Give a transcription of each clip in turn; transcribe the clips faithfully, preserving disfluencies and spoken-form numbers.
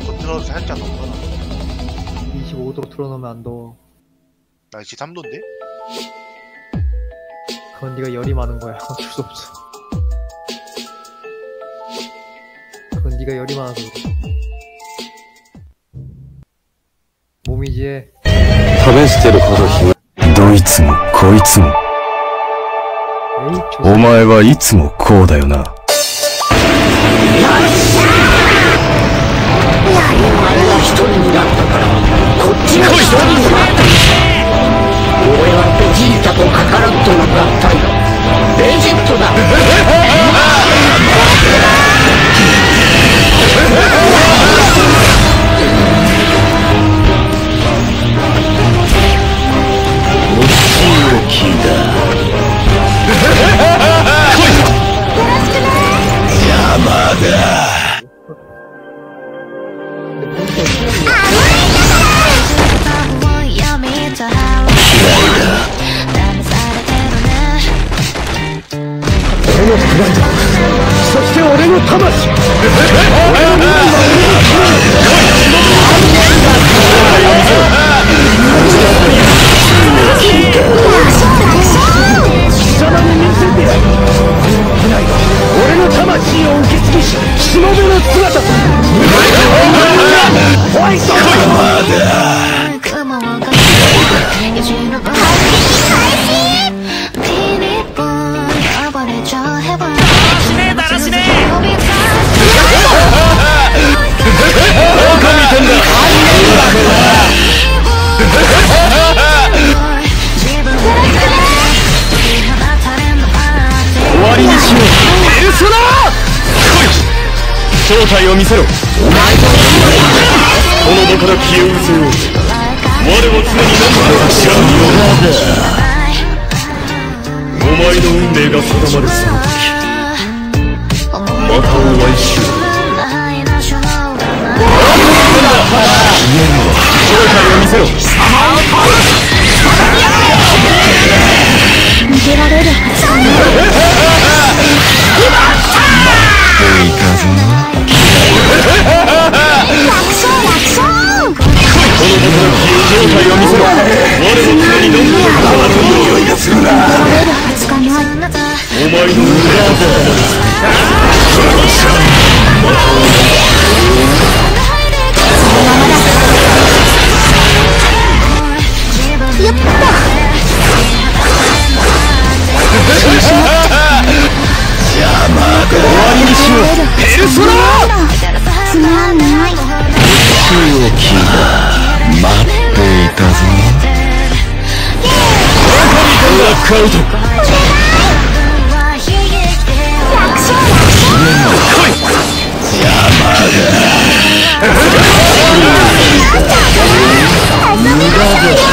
이십삼 도 틀어서 살짝 넘거나. 이십오 도로 틀어놓으면 안 더워. 나 이십삼 도인데? 그건 네가 열이 많은 거야. 어쩔 수 없어. 그건 네가 열이 많아서 그래. 몸이지. 試してるほどひどいつもこいつも 에이, お前はいつもこうだよな。 お前が一人になったからこっちが一人になった。俺はベジータとカカロットの合体ベジットだ。お仕置きだ。邪魔だ。俺のプライド、そして俺の魂。俺の未来は貴様に見せてやる。未来は俺の魂を受け継ぎし、しもべの姿と。ホワイト。まだ。終わりにしよう。ペルソナ正体を見せろ。お前とこの場から消え失せよう。我は常に何とか知らんよ。お前の運命が定まるその時、またお会いしよう。正体を見せろ。逃げられるはずだね。いいかぞ。楽勝楽勝。この正体を見せろ。我も常に飲んでる変わる匂いがするな。逃げられるはずがない。お前の裏だ。やった。邪魔だ。終わりにしよう。ペルソナつまんない。強気だ。待っていたぞ。ブラックアウト。楽勝楽勝。邪魔だ。無駄だ。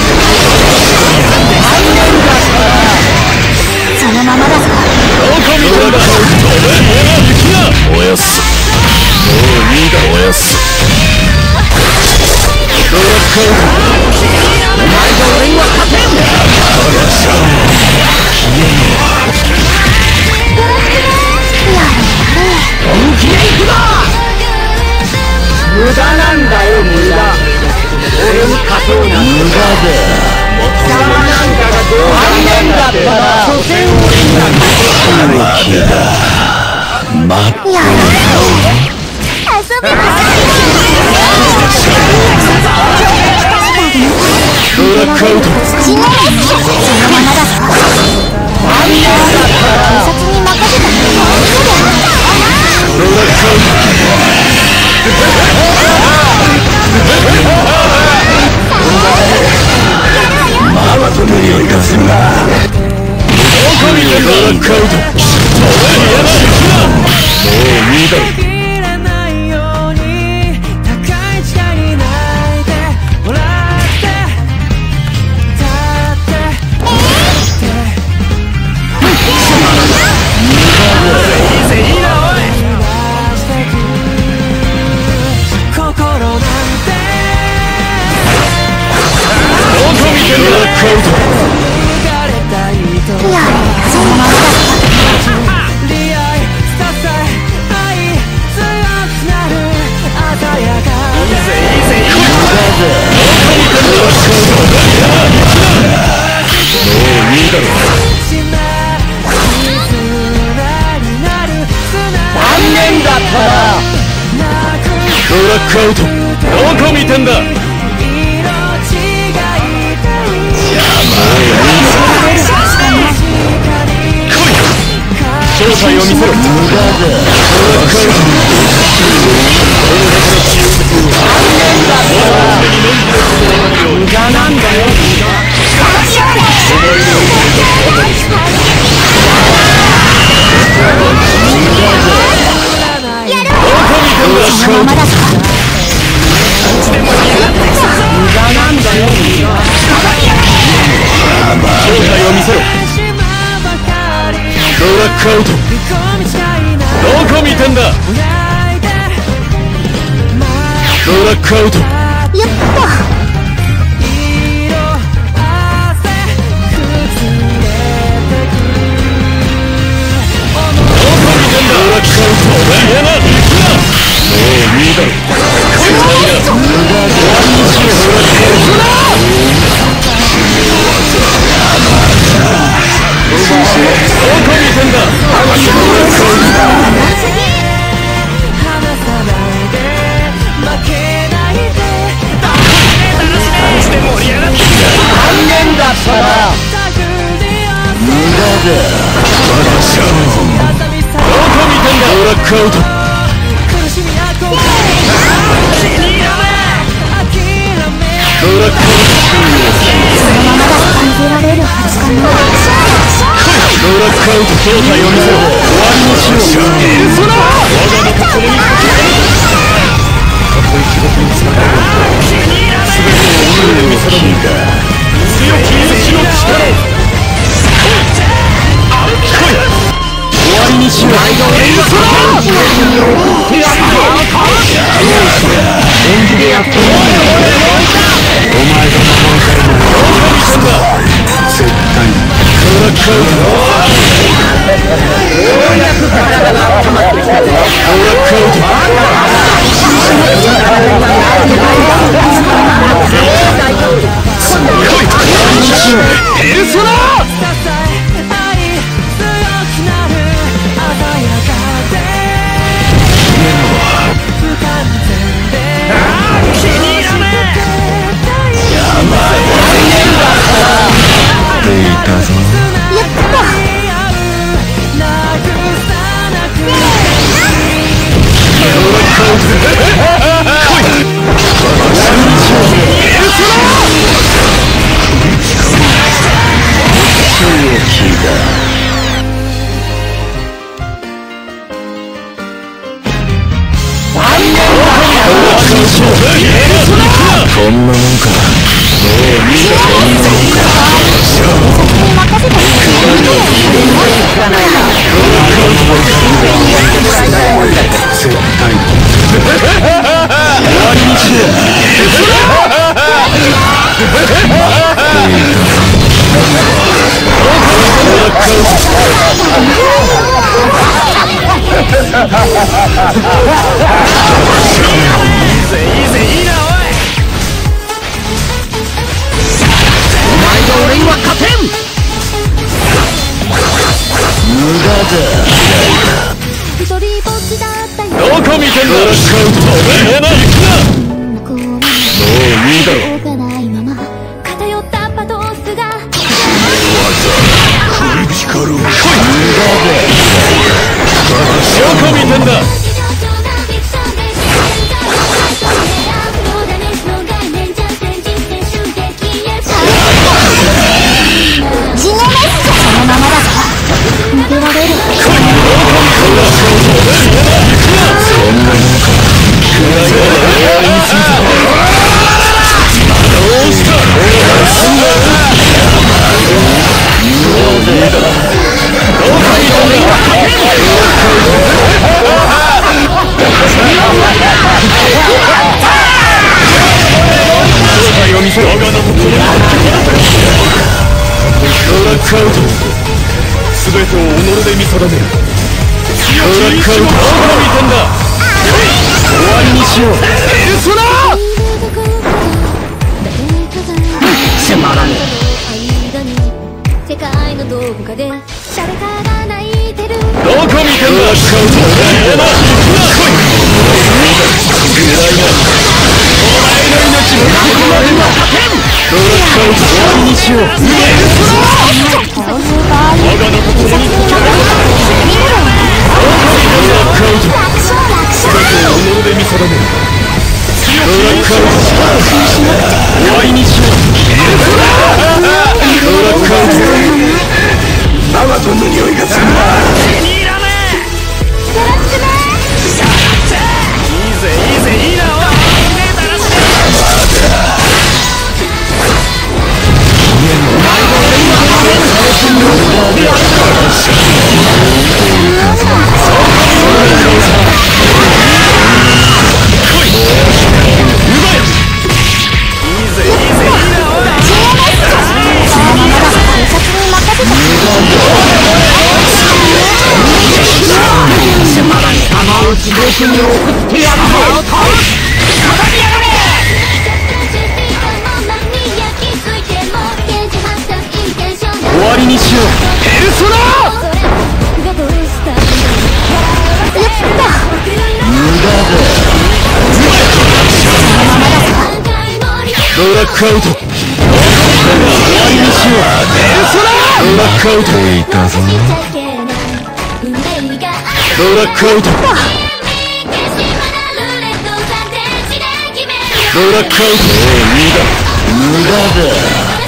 そのままだぞ。おやす。もういいだろおやす。ドラッグアウト。お前が俺には勝てん。本気で行くぞ。無駄なんだよ無駄。俺に勝とうなんて無駄だ。貴様なんかがどう考えたって所詮俺には勝てん。待ってよ。遊びましょう。ブラックアウト。死ね。そのままだぞ。あんな警察に任せたら大丈夫だ。ブラックアウト。まだとの匂いがするな。どこにいるんだ。ブラックアウト。もういいだろ。そのままだ。 ラックアウト。 どこ見てんだ。正体を見せろ。無駄だ。無駄なんだよ。ブラックアウト。どこ見てんだ。ブラックアウト。やった正体を見せろ。終わりにしよう。ペルソナ。我が身と共にたとえ地獄につながる全てを己で見定める強き意志の力。終わりにしよう。ペルソナ。演技でやってみろ。お前が守りたいのは絶対にブラックアウト。ようやく体が温まってきたぞ。ブラックアウト。ペルソナ。気に入らねえ。やばい。出たぞ。やった。こんなもんか。もうみんなこんなもんか。絶対に終わりにしろ。いいぜいいぜいいなおい。お前が俺には勝てん。無駄だ。どこ見てんだ。ブラックアウト。ええな、行くな。もういいだろ。偏ったパトスがクリティカル。来い。どこ見てんだ。ジネメッセそのままだぞ。逃げられる。そんなものか。どうした。ブラックアウト。すべてを己で見定める。ブラックアウト。どこ見てんだ。終わりにしよう。ペルソナ。つまらねえ。世界のどこかで誰かが泣いてる。どこ見てんだ。ブラックアウト。ええな、行くな。来い。ぐらいな。 しよう。我がのと共に戦う。己で見定める。強き終わりにしよう。ママトンの匂いがするな。いいぜいいぜいいな。僕に送ってやるぞ。終わりにしよう。ペルソナ無駄だ。ブラックアウト。終わりにしよう。ペルソナブラックアウト。いたぞ。ブラックアウト。ブラックアウト。無駄だ。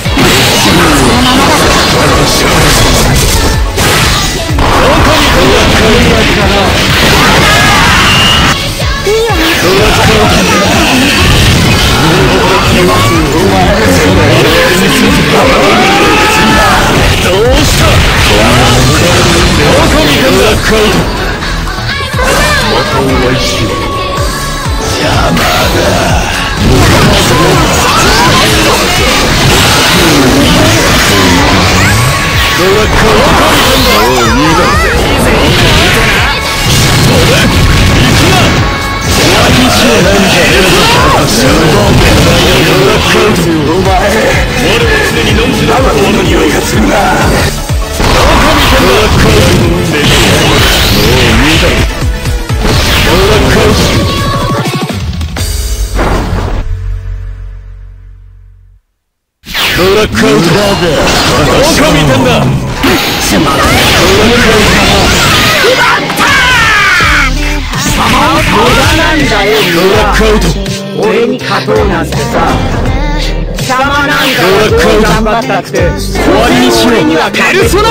ブラックアウトだ。どこ見てんだ。つまらない。ブラックアウト。俺に勝とうなんてさ。貴様なんだよ。どう頑張ったって終わりにしよう。ペルソナ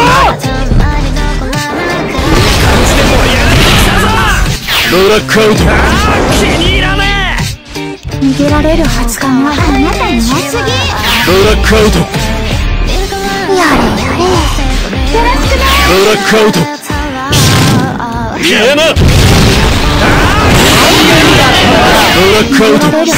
ブラックアウト。気に入らねえ。逃げられるはずかな。あなたに弱すぎ。ブラックアウト。やれやれ。よろしくね。ブラックアウト。やな。ブラックアウト。ブラックアウト。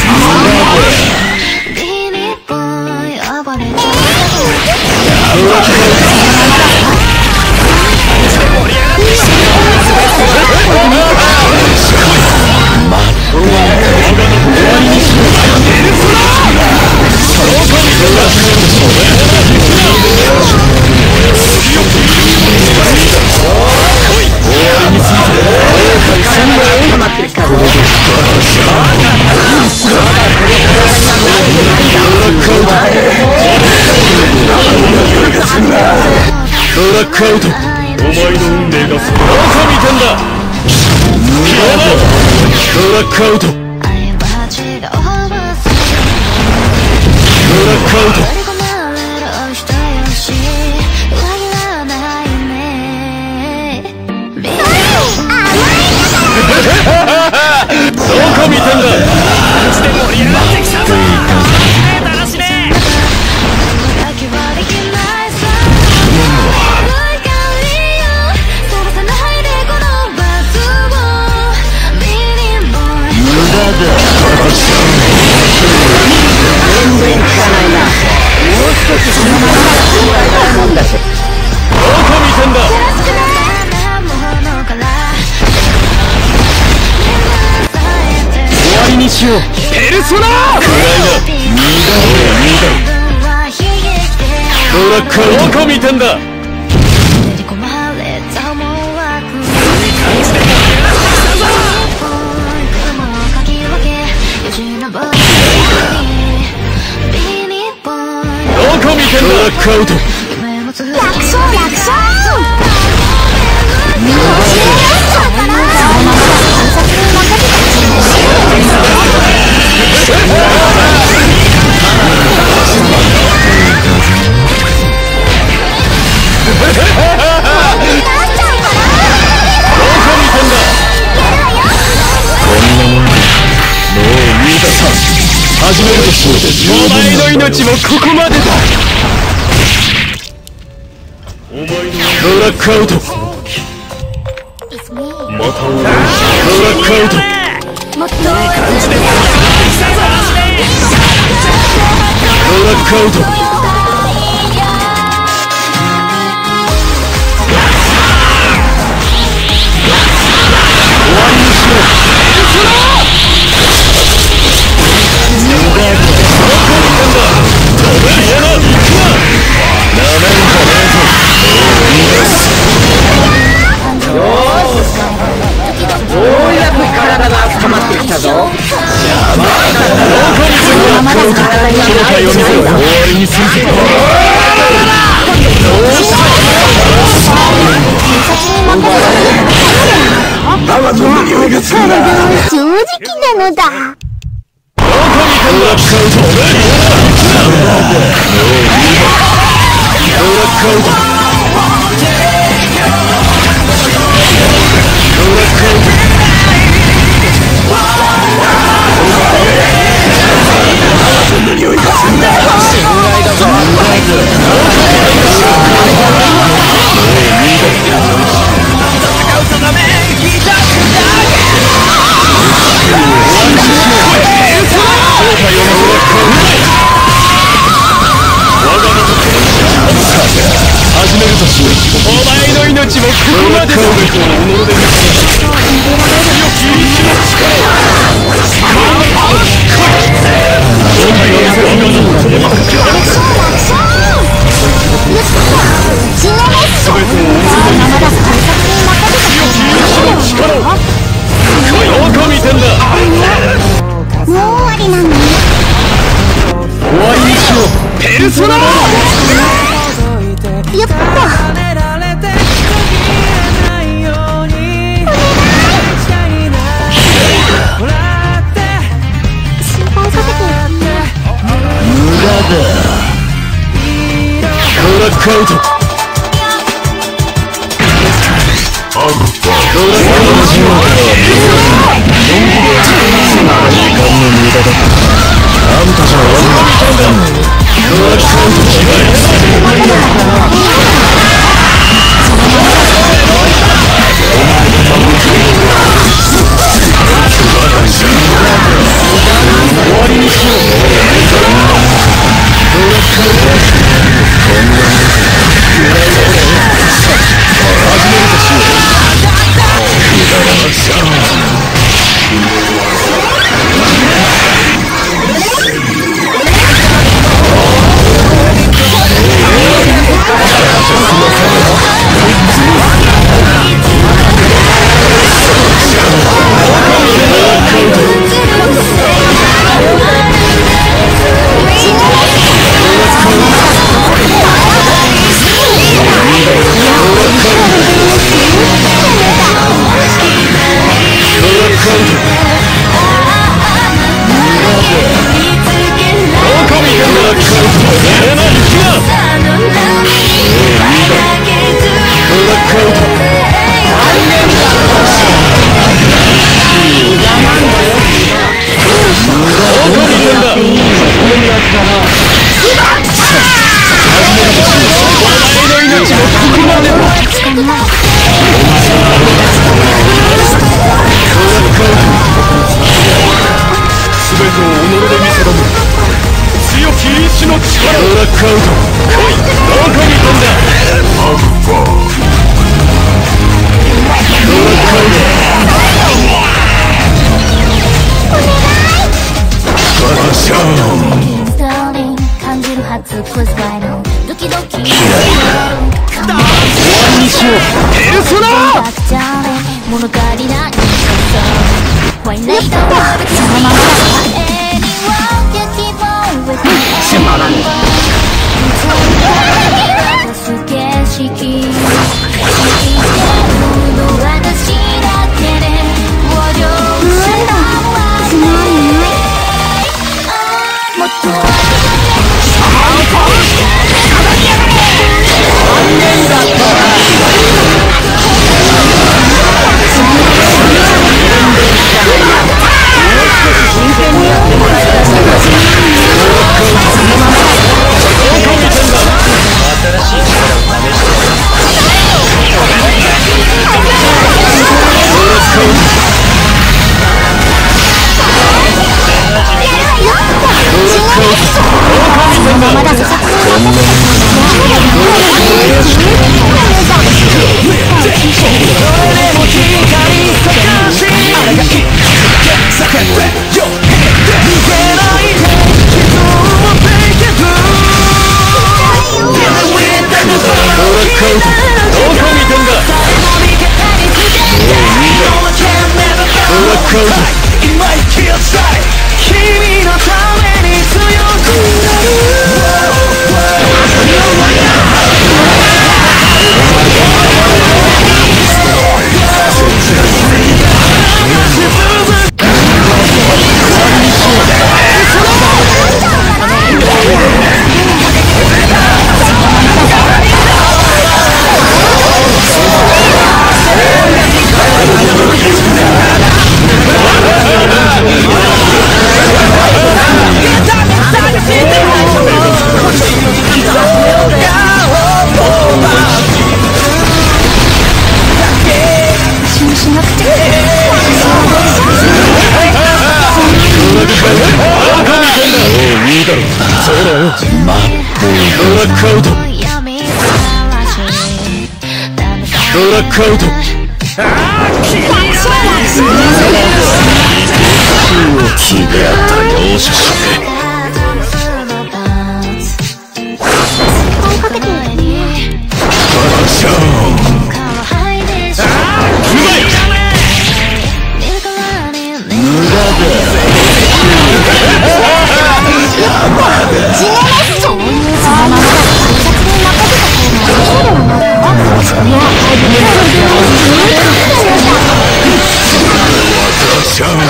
ブラックアウト。お前の運命がどこ見てんだ。ブラックアウト。ブラックアウト。どこ見てんだ。マジで盛り上がってきたぞ。だらしねえ。全然効かないな。もう少しそのままが心配なもんだし。どこ見てんだ。終わりにしよう。ペルソナー。暗いな。ブラックアウト。どこ見てんだ。どこ見てんだ。 ウト楽勝楽勝始めるとしよう。お前の命もここまでだ。ブラックアウト。またブラックアウト。 もっとブラックアウト。終わりにしろ。 ようやく体が温まってきたぞ。 まだ体が終わりにするぞ。 正直なのだ。 ブラックアウト。始めるとしよう。お前の命もここまでだ。 もう終わりなの？ 終わりにしよう。ペルソナやっぱ心配かけてる。 無駄だ。ブラックアウト。ブラックアウト。時間の無駄だ。あんたじゃ終わりだ。ブラックアウト。終わりにしよう。 つまらん。 君のために強くなブラックアウト。気があったら容赦しね。 追いかけてるショーン。うまい。無駄だ。 そういうそのままだと警察に任せた方がいいのよ。そりゃショーン。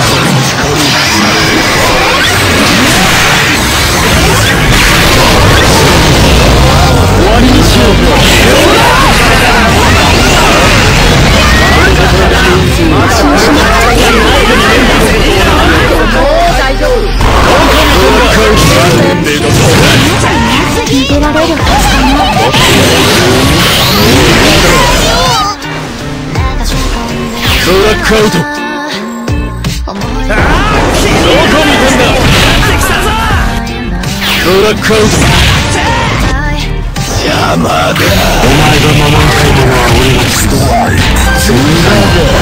終わりにしよう。 逃げられるはずだな。 ブラックアウト。どこ見てんだ。ブラックアウト。邪魔だ。お前が守りたいのは俺が作る。そんな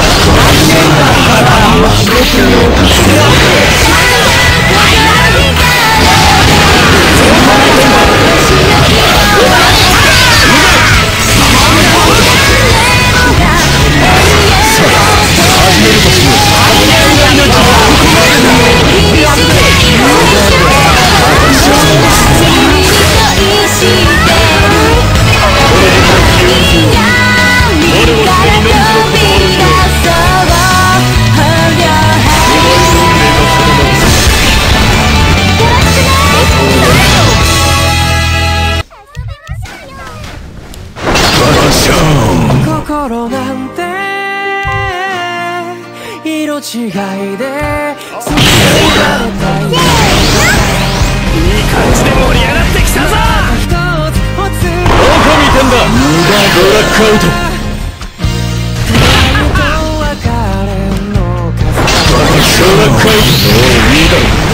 心なんて色違いでいい感じで盛り上がってきたぞ。どこ見てんだ。無駄ブラックアウト。ブラックアウト。いいだろ。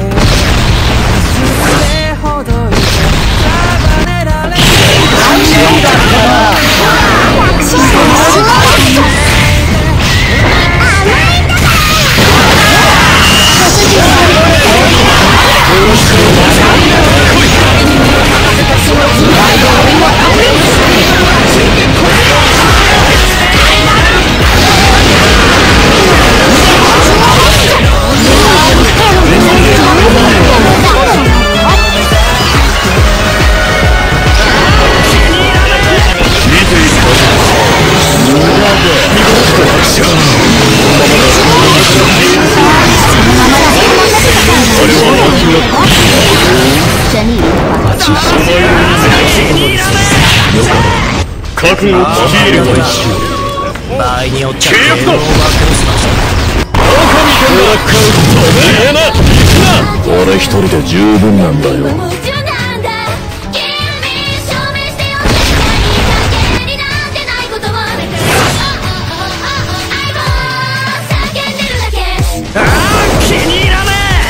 覚悟を聞いると一緒。場合によっては契約だ。どこ見てんだ。ブラックアウト。ええな。行くな。俺一人で十分なんだよ。気に入らねえ。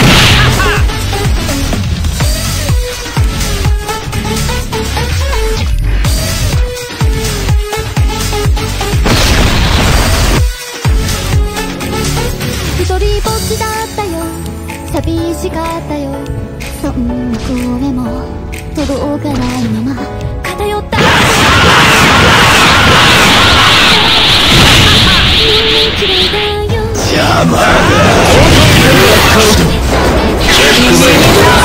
一人ぼっちだったよ。寂しかったよ。そんな声も届かないまま偏ったみんな嫌いだよ。 邪魔だ。チェックメイ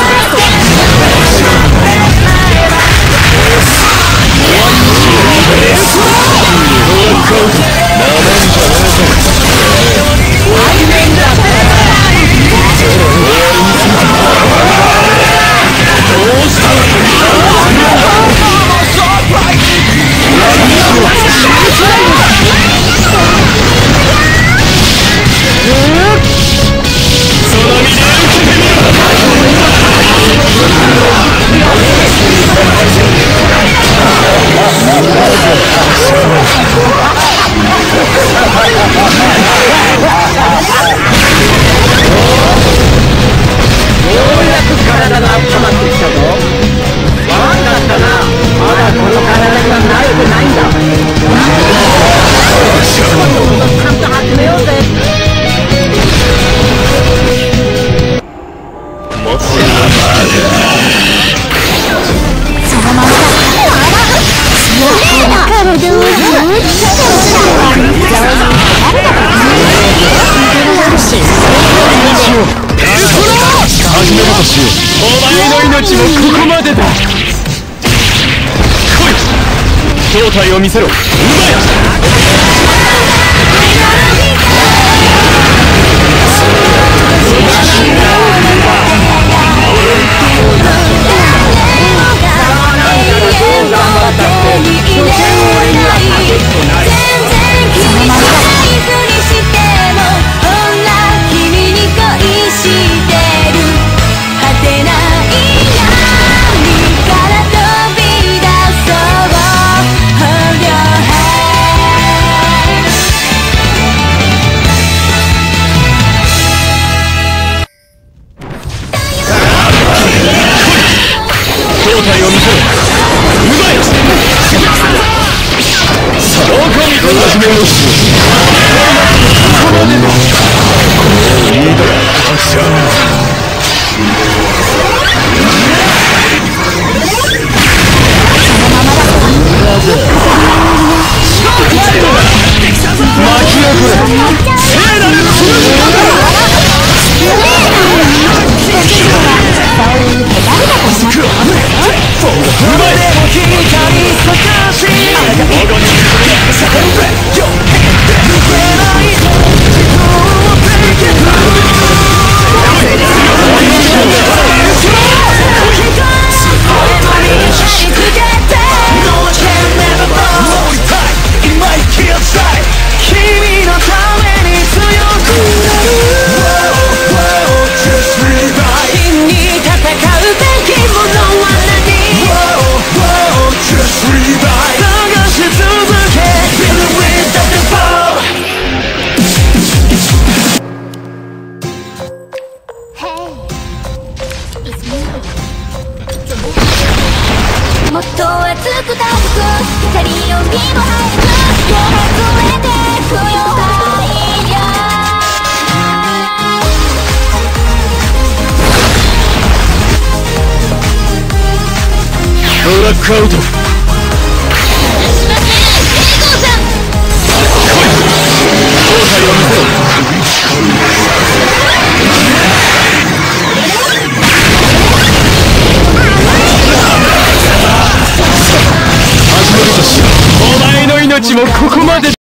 正体を見せろ。うまい。正体を見せろ。うまい。さあ、どこにこんな始めよし。この根だ。いいだろ。アクション。巻き起これ。聖なるもっと熱く高く光よりも早く燃えてくよ太陽ブラックアウト。お前の命もここまで。